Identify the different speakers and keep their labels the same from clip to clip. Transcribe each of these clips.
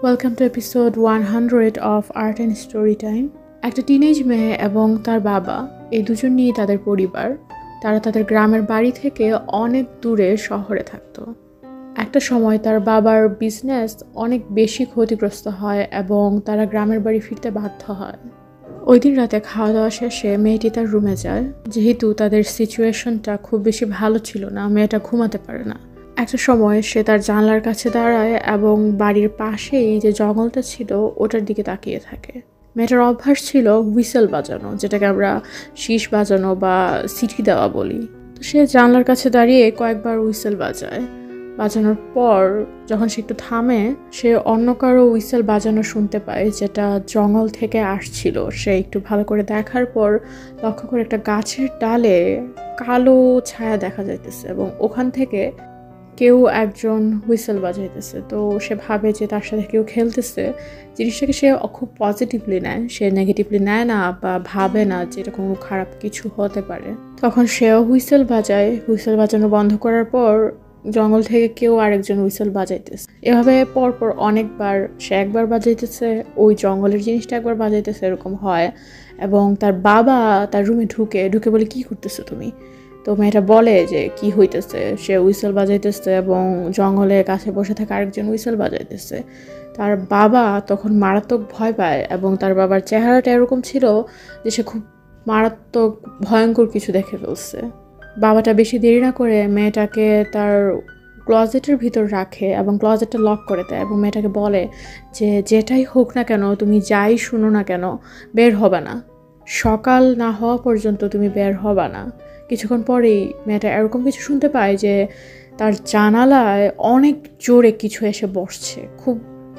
Speaker 1: Welcome to episode 100 of Art and Storytime. একটা teenage মেয়ে এবং তার বাবা এই দুজন নিয়ে তাদের পরিবার তারা তাদের গ্রামের বাড়ি থেকে অনেক দূরে শহরে থাকতো। একটা সময় তার বাবার বিজনেস অনেক বেশি ক্ষতিগ্রস্ত হয় এবং তারা গ্রামের বাড়ি ফিরতে বাধ্য হয়। ওই দিন রাতে খাওয়া দাওয়া শেষে মেয়েটি তার রুমে যায়। যেহেতু তাদের সিচুয়েশনটা খুব বেশি ভালো ছিল না, মেয়েটা ঘুমাতে পারে না। একটা সময় সে তার জানলার কাছে দাঁড়ায় এবং বাড়ির পাশেই যে জঙ্গলটা ছিল ওটার দিকে তাকিয়ে থাকে। মেয়েটার অভ্যাস ছিল হুইসেল বাজানো, যেটাকে আমরা শীষ বাজানো বা সিটি দেওয়া বলি। তো সে জানলার কাছে দাঁড়িয়ে কয়েকবার হুইসেল বাজানোর পর যখন সে একটু থামে, সে অন্য কারো হুইসেল বাজানো শুনতে পায়, যেটা জঙ্গল থেকে আসছিল। সে একটু ভালো করে দেখার পর লক্ষ্য করে একটা গাছের ডালে কালো ছায়া দেখা যাইতেছে এবং ওখান থেকে কেউ একজন হুইসেল বাজাইতেছে। তো সে ভাবে যে তার সাথে কেউ খেলতেছে। জিনিসটাকে সে খুব পজিটিভলি নেয়, সে নেগেটিভলি নেয় না বা ভাবে না যে এটা কোনো খারাপ কিছু হতে পারে। তখন সেও হুইসেল বাজায়। হুইসেল বাজানো বন্ধ করার পর জঙ্গল থেকে কেউ আরেকজন হুইসেল বাজাইতেছে। এভাবে পরপর অনেকবার সে একবার বাজাইতেছে, ওই জঙ্গলের জিনিসটা একবার বাজাইতেছে, এরকম হয়। এবং তার বাবা তার রুমে ঢুকে বলে, কি করতেছো তুমি? তো মেয়েটা বলে যে কি হইতেছে। সে হুইসেল বাজাইতেছে এবং জঙ্গলের কাছে বসে থাকা আরেকজন হুইসেল বাজাইতেছে। তার বাবা তখন মারাত্মক ভয় পায় এবং তার বাবার চেহারাটা এরকম ছিল যে সে খুব মারাত্মক ভয়ঙ্কর কিছু দেখে ফেলছে। বাবাটা বেশি দেরি না করে মেয়েটাকে তার ক্লজেটের ভিতর রাখে এবং ক্লজেটটা লক করে দেয় এবং মেয়েটাকে বলে যে যেটাই হোক না কেন, তুমি যাই শুনো না কেন, বের হবে না। সকাল না হওয়া পর্যন্ত তুমি বের হবে না। কিছুক্ষণ পরেই মেয়েটা এরকম কিছু শুনতে পায় যে তার জানালায় অনেক জোরে কিছু এসে বসছে। খুব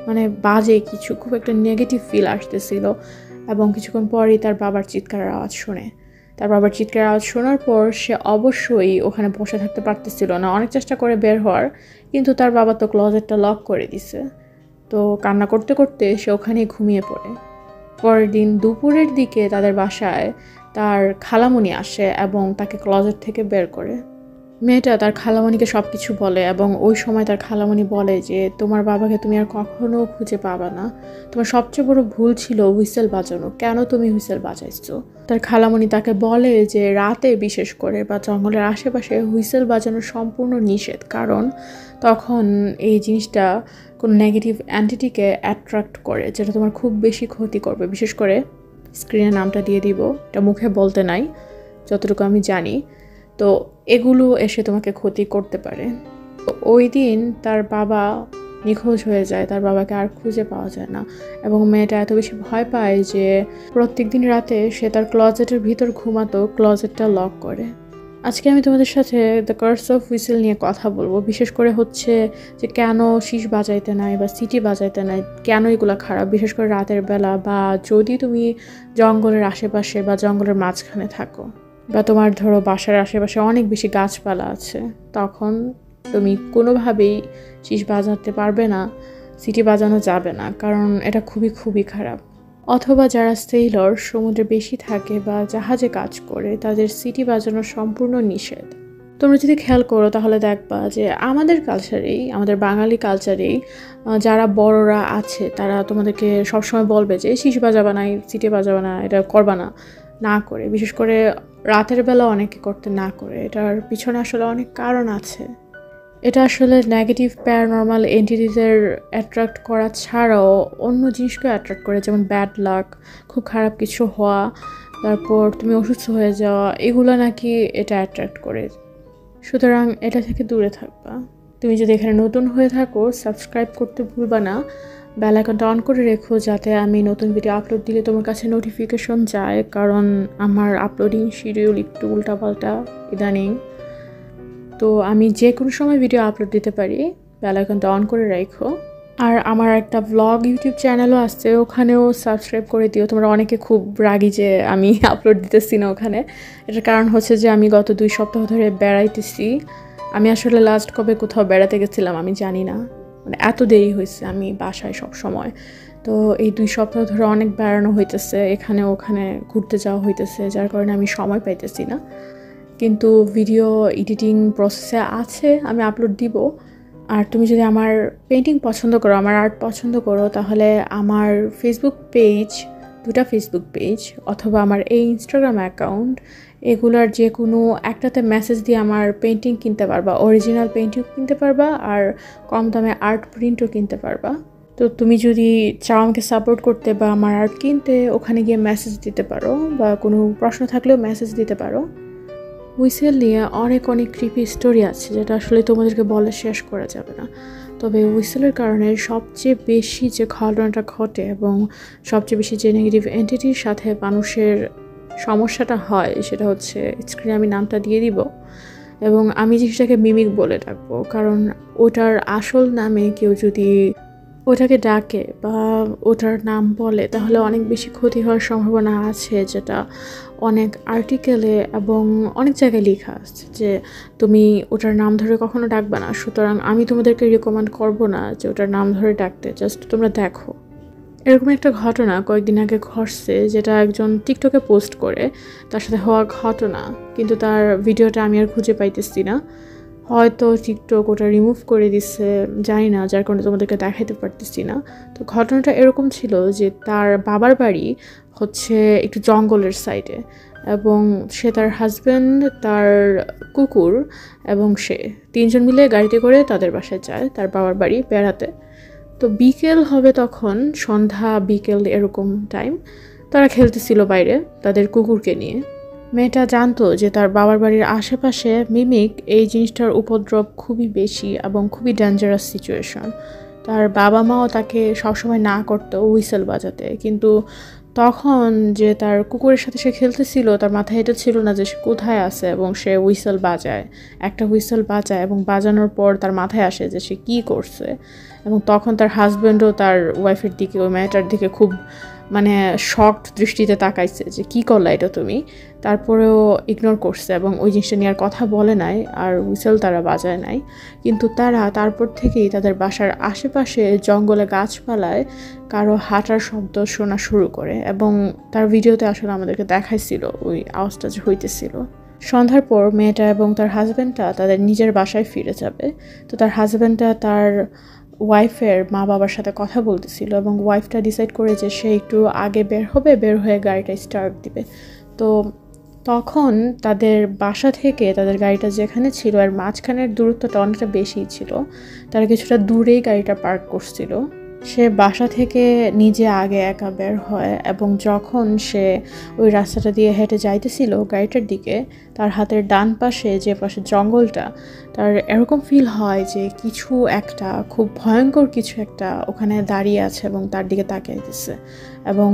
Speaker 1: বাজে কিছু, খুব একটা নেগেটিভ ফিল আসতেছিল। এবং কিছুক্ষণ পরেই তার বাবার চিৎকারের আওয়াজ শোনে। তার বাবার চিৎকারের আওয়াজ শোনার পর সে অবশ্যই ওখানে বসে থাকতে পারতেছিল না, অনেক চেষ্টা করে বের হওয়ার, কিন্তু তার বাবা তো ক্লোজেটটা লক করে দিছে। তো কান্না করতে করতে সে ওখানেই ঘুমিয়ে পড়ে। পরের দিন দুপুরের দিকে তাদের বাসায় তার খালামণি আসে এবং তাকে ক্লোজেট থেকে বের করে। মেয়েটা তার খালামণিকে সব কিছু বলে এবং ওই সময় তার খালামণি বলে যে তোমার বাবাকে তুমি আর কখনো খুঁজে পাবা না। তোমার সবচেয়ে বড় ভুল ছিল হুইসেল বাজানো। কেন তুমি হুইসেল বাজাইছো? তার খালামণি তাকে বলে যে রাতে বিশেষ করে বা জঙ্গলের আশেপাশে হুইসেল বাজানো সম্পূর্ণ নিষেধ, কারণ তখন এই জিনিসটা কোনো নেগেটিভ অ্যান্টিটিকে অ্যাট্রাক্ট করে, যেটা তোমার খুব বেশি ক্ষতি করবে। বিশেষ করে স্ক্রিনে নামটা দিয়ে দিব, এটা মুখে বলতে নাই, যতটুকু আমি জানি। তো এগুলো এসে তোমাকে ক্ষতি করতে পারে। তো ওই দিন তার বাবা নিখোঁজ হয়ে যায়, তার বাবাকে আর খুঁজে পাওয়া যায় না এবং মেয়েটা এত বেশি ভয় পায় যে প্রত্যেক দিন রাতে সে তার ক্লজেটের ভিতর ঘুমাতো, ক্লজেটটা লক করে। আজকে আমি তোমাদের সাথে দ্য কার্স অফ হুইসেল নিয়ে কথা বলবো। বিশেষ করে হচ্ছে যে কেন শীষ বাজাইতে নাই বা সিটি বাজাইতে নাই, কেন এগুলো খারাপ, বিশেষ করে রাতের বেলা বা যদি তুমি জঙ্গলের আশেপাশে বা জঙ্গলের মাঝখানে থাকো বা তোমার ধরো বাসার আশেপাশে অনেক বেশি গাছপালা আছে, তখন তুমি কোনোভাবেই শীষ বাজাতে পারবে না, সিটি বাজানো যাবে না, কারণ এটা খুবই খুবই খারাপ। অথবা যারা সেইলর, সমুদ্রে বেশি থাকে বা জাহাজে কাজ করে, তাদের সিটি বাজানো সম্পূর্ণ নিষেধ। তোমরা যদি খেয়াল করো তাহলে দেখবা যে আমাদের কালচারেই, আমাদের বাঙালি কালচারেই যারা বড়রা আছে তারা তোমাদেরকে সবসময় বলবে যে শীষ বাজাবা না, সিটি বাজাবা না, এটা করবা না করে। বিশেষ করে রাতের বেলা অনেকে করতে না করে। এটার পিছনে আসলে অনেক কারণ আছে। এটা আসলে নেগেটিভ প্যারানর্মাল এন্টিটিদের অ্যাট্রাক্ট করা ছাড়াও অন্য জিনিসকেও অ্যাট্রাক্ট করে, যেমন ব্যাড লাক, খুব খারাপ কিছু হওয়া, তারপর তুমি অসুস্থ হয়ে যাওয়া, এগুলো নাকি এটা অ্যাট্রাক্ট করে। সুতরাং এটা থেকে দূরে থাকবা। তুমি যদি এখানে নতুন হয়ে থাকো, সাবস্ক্রাইব করতে ভুলবা না, বেল আইকনটা অন করে রেখো, যাতে আমি নতুন ভিডিও আপলোড দিলে তোমার কাছে নোটিফিকেশন যায়, কারণ আমার আপলোডিং শিডিউল একটু উল্টাপাল্টা ইদানিং। তো আমি যে কোনো সময় ভিডিও আপলোড দিতে পারি, বেল আইকনটা অন করে রাখো। আর আমার একটা ব্লগ ইউটিউব চ্যানেলও আছে, ওখানেও সাবস্ক্রাইব করে দিও। তোমরা অনেকে খুব রাগি যে আমি আপলোড দিতেছি না ওখানে। এটার কারণ হচ্ছে যে আমি গত 2 সপ্তাহ ধরে বেড়াইতেছি। আমি আসলে লাস্ট কবে কোথাও বেড়াতে গেছিলাম আমি জানি না, এত দেরি হয়েছে আমি বাসায় সব সময়। তো এই 2 সপ্তাহ ধরে অনেক বেড়ানো হইতেছে, এখানে ওখানে ঘুরতে যাওয়া হইতেছে, যার কারণে আমি সময় পাইতেছি না। কিন্তু ভিডিও এডিটিং প্রসেসে আছে, আমি আপলোড দিব। আর তুমি যদি আমার পেইন্টিং পছন্দ করো, আমার আর্ট পছন্দ করো, তাহলে আমার ফেসবুক পেজ, 2টা ফেসবুক পেজ অথবা আমার এই ইনস্টাগ্রাম অ্যাকাউন্ট, এগুলার যে কোনো একটাতে মেসেজ দিয়ে আমার পেইন্টিং কিনতে পারবা, অরিজিনাল পেইন্টিং কিনতে পারবা আর কম দামে আর্ট প্রিন্টও কিনতে পারবা। তো তুমি যদি চাও আমাকে সাপোর্ট করতে বা আমার আর্ট কিনতে, ওখানে গিয়ে মেসেজ দিতে পারো বা কোনো প্রশ্ন থাকলেও মেসেজ দিতে পারো। হুইসেল নিয়ে অনেক ক্রিপি স্টোরি আছে যেটা আসলে তোমাদেরকে বলে শেষ করা যাবে না। তবে হুইসেলের কারণে সবচেয়ে বেশি যে ঘটনাটা ঘটে এবং সবচেয়ে বেশি যে নেগেটিভ এন্টিটির সাথে মানুষের সমস্যাটা হয় সেটা হচ্ছে, স্ক্রিনে আমি নামটা দিয়ে দিব এবং আমি জিনিসটাকে মিমিক বলে ডাকবো, কারণ ওটার আসল নামে কেউ যদি ওটাকে ডাকে বা ওটার নাম বলে তাহলে অনেক বেশি ক্ষতি হওয়ার সম্ভাবনা আছে, যেটা অনেক আর্টিকেলে এবং অনেক জায়গায় লেখা আছে যে তুমি ওটার নাম ধরে কখনো ডাকবে না। সুতরাং আমি তোমাদেরকে রিকমেন্ড করবো না যে ওটার নাম ধরে ডাকতে, জাস্ট তোমরা দেখো। এরকম একটা ঘটনা কয়েকদিন আগে ঘটছে, যেটা একজন টিকটকে পোস্ট করে তার সাথে হওয়া ঘটনা, কিন্তু তার ভিডিওটা আমি আর খুঁজে পাইতেছি না। হয়তো টিকটক ওটা রিমুভ করে দিচ্ছে, জানি না, যার কারণে তোমাদেরকে দেখাইতে পারতেছি না। তো ঘটনাটা এরকম ছিল যে তার বাবার বাড়ি হচ্ছে একটু জঙ্গলের সাইডে, এবং সে, তার হাজব্যান্ড, তার কুকুর এবং সে 3জন মিলে গাড়িতে করে তাদের বাসায় যায়, তার বাবার বাড়ি বেড়াতে। তো বিকেল হবে তখন, সন্ধ্যা বিকেল এরকম টাইম, তারা খেলতেছিল বাইরে তাদের কুকুরকে নিয়ে। মেয়েটা জানতো যে তার বাবার বাড়ির আশেপাশে মিমিক এই জিনিসটার উপদ্রব খুবই বেশি এবং খুবই ডেঞ্জারাস সিচুয়েশন। তার বাবা মাও তাকে সবসময় না করতো হুইসেল বাজাতে, কিন্তু তখন যে তার কুকুরের সাথে সে খেলতেছিল তার মাথায় এটা ছিল না যে সে কোথায় আছে, এবং সে হুইসেল বাজায়, একটা হুইসেল বাজায় এবং বাজানোর পর তার মাথায় আসে যে সে কী করছে। এবং তখন তার হাজব্যান্ডও তার ওয়াইফের দিকে, ওই মেয়েটার দিকে খুব শকড দৃষ্টিতে তাকাইছে যে কী করলা এটা তুমি। তারপরেও ইগনোর করছে এবং ওই জিনিসটা নিয়ে আর কথা বলে নাই, আর হুইসেল তারা বাজায় নাই। কিন্তু তারা তারপর থেকেই তাদের বাসার আশেপাশে জঙ্গলে গাছপালায় কারো হাঁটার শব্দ শোনা শুরু করে, এবং তার ভিডিওতে আসলে আমাদেরকে দেখাইছিল ওই আওয়াজটা যে হইতেছিল। সন্ধ্যার পর মেয়েটা এবং তার হাজব্যান্ডটা তাদের নিজের বাসায় ফিরে যাবে। তো তার হাজব্যান্ডটা তার ওয়াইফের মা বাবার সাথে কথা বলতেছিল, এবং ওয়াইফটা ডিসাইড করে যে সে একটু আগে বের হবে, বের হয়ে গাড়িটা স্টার্ট দিবে। তো তখন তাদের বাসা থেকে তাদের গাড়িটা যেখানে ছিল আর মাঝখানের দূরত্বটা অনেকটা বেশিই ছিল, তারা কিছুটা দূরেই গাড়িটা পার্ক করছিল। সে বাসা থেকে নিজে আগে একা বের হয়, এবং যখন সে ওই রাস্তাটা দিয়ে হেঁটে যাইতেছিল গাড়িটার দিকে, তার হাতের ডান পাশে, যে পাশে জঙ্গলটা, তার এরকম ফিল হয় যে কিছু একটা খুব ভয়ঙ্কর কিছু একটা ওখানে দাঁড়িয়ে আছে এবং তার দিকে তাকিয়েছে, এবং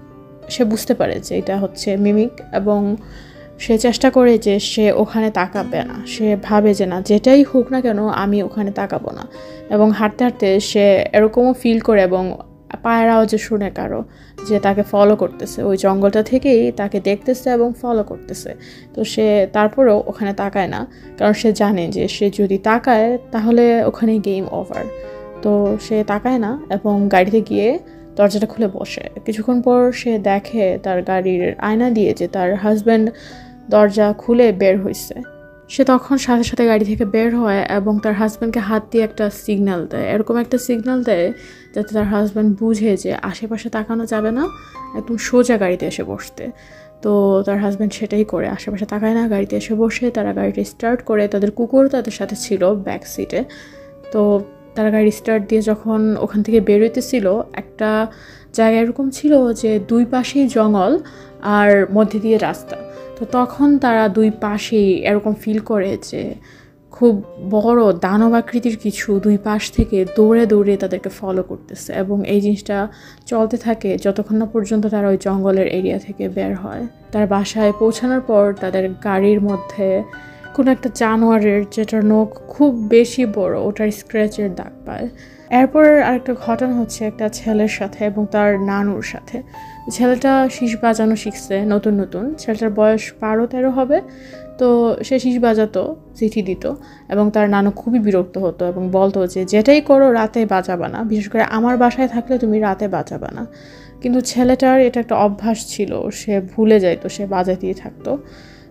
Speaker 1: সে বুঝতে পারে যে এটা হচ্ছে মিমিক, এবং সে চেষ্টা করে যে সে ওখানে তাকাবে না। সে ভাবে যে না, যেটাই হোক না কেন আমি ওখানে তাকাবো না, এবং হাঁটতে হাঁটতে সে এরকমও ফিল করে এবং পায়ের আওয়াজে শুনে কারো যে তাকে ফলো করতেছে, ওই জঙ্গলটা থেকেই তাকে দেখতেছে এবং ফলো করতেছে। তো সে তারপরেও ওখানে তাকায় না, কারণ সে জানে যে সে যদি তাকায় তাহলে ওখানে গেম ওভার। তো সে তাকায় না এবং গাড়িতে গিয়ে দরজাটা খুলে বসে। কিছুক্ষণ পর সে দেখে তার গাড়ির আয়না দিয়ে যে তার হাজব্যান্ড দরজা খুলে বের হয়েছে। সে তখন সাথে সাথে গাড়ি থেকে বের হয় এবং তার হাজব্যান্ডকে হাত দিয়ে একটা সিগন্যাল দেয়, এরকম একটা সিগন্যাল দেয় যাতে তার হাজব্যান্ড বুঝে যে আশেপাশে তাকানো যাবে না, একদম সোজা গাড়িতে এসে বসতে। তো তার হাজব্যান্ড সেটাই করে, আশেপাশে তাকায় না, গাড়িতে এসে বসে। তারা গাড়িটা স্টার্ট করে, তাদের কুকুর তাদের সাথে ছিল ব্যাক সিটে। তো তারা গাড়ি স্টার্ট দিয়ে যখন ওখান থেকে বেরোইতেছিল, একটা জায়গা এরকম ছিল যে দুই পাশেই জঙ্গল আর মধ্যে দিয়ে রাস্তা। তো তখন তারা দুই পাশেই এরকম ফিল করে যে খুব বড় দানবাকৃতির কিছু দুই পাশ থেকে দৌড়ে দৌড়ে তাদেরকে ফলো করতেছে, এবং এই জিনিসটা চলতে থাকে যতক্ষণ না পর্যন্ত তারা ওই জঙ্গলের এরিয়া থেকে বের হয়। তার বাসায় পৌঁছানোর পর তাদের গাড়ির মধ্যে কোনো একটা জানোয়ারের, যেটার নখ খুব বেশি বড়, ওটার স্ক্র্যাচের দাগ পায়। এরপর আরেকটা ঘটনা হচ্ছে একটা ছেলের সাথে এবং তার নানুর সাথে। ছেলেটা শীষ বাজানো শিখছে নতুন নতুন, ছেলেটার বয়স 12-13 হবে। তো সে শীষ বাজাতো, চিঠি দিত, এবং তার নানু খুবই বিরক্ত হতো এবং বলতো যে যেটাই করো রাতে বাজাবা না, বিশেষ করে আমার বাসায় থাকলে তুমি রাতে বাজাবা না। কিন্তু ছেলেটার এটা একটা অভ্যাস ছিল, সে ভুলে যাইতো, সে বাজাতেই থাকতো।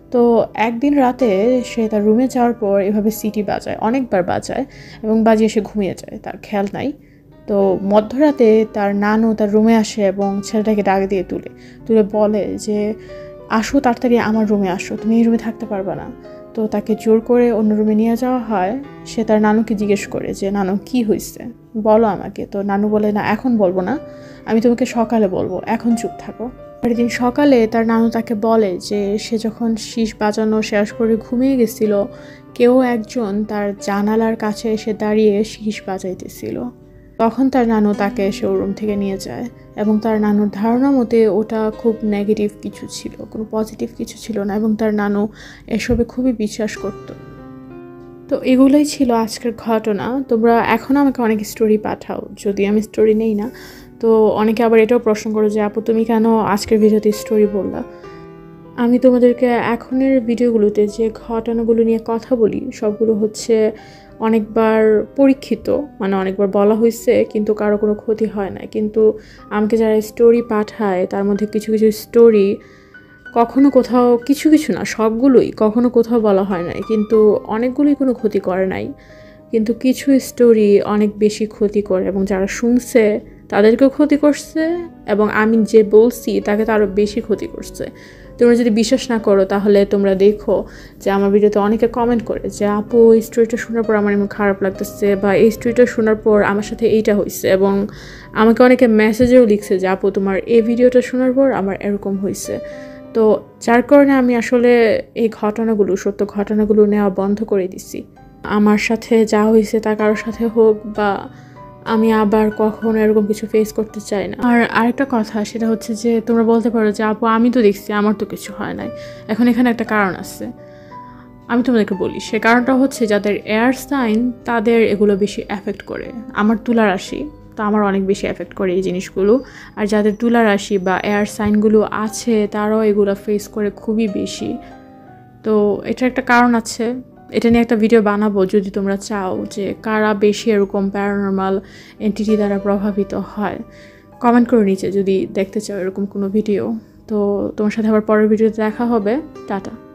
Speaker 1: তো একদিন রাতে সে তার রুমে যাওয়ার পর এভাবে সিটি বাজায়, অনেকবার বাজায় এবং বাজিয়ে সে ঘুমিয়ে যায়, তার খেয়াল নাই। তো মধ্যরাতে তার নানু তার রুমে আসে এবং ছেলেটাকে ডাক দিয়ে তুলে বলে যে আসো তাড়াতাড়ি আমার রুমে আসো, তুমি এই রুমে থাকতে পারবে না। তো তাকে জোর করে অন্য রুমে নিয়ে যাওয়া হয়। সে তার নানুকে জিজ্ঞেস করে যে নানু কি হয়েছে, বলো আমাকে। তো নানু বলে না, এখন বলবো না, আমি তোমাকে সকালে বলবো, এখন চুপ থাকো। পরের দিন সকালে তার নানু তাকে বলে যে সে যখন শীষ বাজানো শেষ করে ঘুমিয়ে গেছিল, কেউ একজন তার জানালার কাছে এসে দাঁড়িয়ে শীষ বাজাইতেছিল। তখন তার নানু তাকে এসে ওর রুম থেকে নিয়ে যায় এবং তার নানুর ধারণা মতে ওটা খুব নেগেটিভ কিছু ছিল, কোনো পজিটিভ কিছু ছিল না, এবং তার নানু এসবে খুবই বিশ্বাস করত। তো এগুলোই ছিল আজকের ঘটনা। তোমরা এখন আমাকে অনেক স্টোরি পাঠাও, যদি আমি স্টোরি নেই না। তো অনেকে আবার এটাও প্রশ্ন করো যে আপু তুমি কেন আজকের ভিডিওতে স্টোরি বললা। আমি তোমাদেরকে এখনের ভিডিওগুলোতে যে ঘটনাগুলো নিয়ে কথা বলি সবগুলো হচ্ছে অনেকবার পরীক্ষিত, মানে অনেকবার বলা হয়েছে কিন্তু কারো কোনো ক্ষতি হয় না। কিন্তু আমাকে যারা স্টোরি পাঠায় তার মধ্যে কিছু কিছু স্টোরি কখনো কোথাও, কিছু কিছু না সবগুলোই কখনো কোথাও বলা হয় নাই, কিন্তু অনেকগুলোই কোনো ক্ষতি করে নাই। কিন্তু কিছু স্টোরি অনেক বেশি ক্ষতি করে এবং যারা শুনছে তাদেরকেও ক্ষতি করছে এবং আমি যে বলছি তাকে তো আরও বেশি ক্ষতি করছে। তোমরা যদি বিশ্বাস না করো তাহলে তোমরা দেখো যে আমার ভিডিওতে অনেকে কমেন্ট করে যে আপু এই স্টোরিটা শোনার পর আমার এমন খারাপ লাগতেছে, বা এই স্টোরিটা শোনার পর আমার সাথে এইটা হয়েছে, এবং আমাকে অনেকে মেসেজেও লিখছে যে আপু তোমার এই ভিডিওটা শোনার পর আমার এরকম হয়েছে। তো যার কারণে আমি আসলে এই ঘটনাগুলো, সত্য ঘটনাগুলো নেওয়া বন্ধ করে দিছি। আমার সাথে যা হয়েছে তা কারোর সাথে হোক, বা আমি আবার কখনো এরকম কিছু ফেস করতে চাই না। আর আরেকটা কথা, সেটা হচ্ছে যে তোমরা বলতে পারো যে আপু আমি তো দেখছি আমার তো কিছু হয় নাই। এখন এখানে একটা কারণ আছে, আমি তোমাদেরকে বলি। সে কারণটা হচ্ছে যাদের এয়ার সাইন তাদের এগুলো বেশি এফেক্ট করে। আমার তুলা রাশি, তো আমার অনেক বেশি এফেক্ট করে এই জিনিসগুলো। আর যাদের তুলা রাশি বা এয়ার সাইনগুলো আছে তারাও এগুলো ফেস করে খুবই বেশি। তো এটার একটা কারণ আছে, এটা নিয়ে একটা ভিডিও বানাবো যদি তোমরা চাও যে কারা বেশি এরকম প্যারানর্মাল এন্টিটি দ্বারা প্রভাবিত হয়। কমেন্ট করে নিচে যদি দেখতে চাও এরকম কোনো ভিডিও। তো তোমার সাথে আবার পরের ভিডিওতে দেখা হবে। টাটা।